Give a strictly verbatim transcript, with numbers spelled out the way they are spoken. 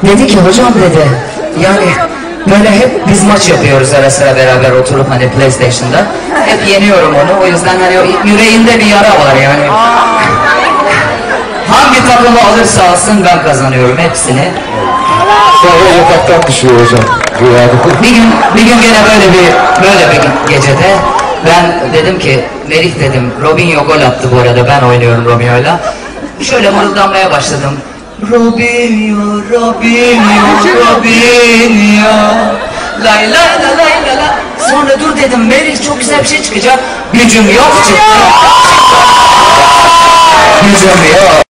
Dedi ki hocam dedi, yani böyle hep biz maç yapıyoruz ara sıra beraber oturup hani PlayStation'da. Hep yeniyorum onu, o yüzden hani yüreğinde bir yara var yani. Hangi takımı alırsa alsın ben kazanıyorum hepsini. Sonra yataktan düşüyor hocam. Bir gün, bir gün gene böyle bir böyle bir gecede ben dedim ki, Melih dedim, Robinho gol attı bu arada, ben oynuyorum Robinho'yla. Şöyle mırıldanmaya başladım. Robinho, Robinho, Robinho, lay lay la lay la la. Sonra dur dedim, Melih çok güzel bir şey çıkacak. Gücüm yok çıktı. Gücüm yok.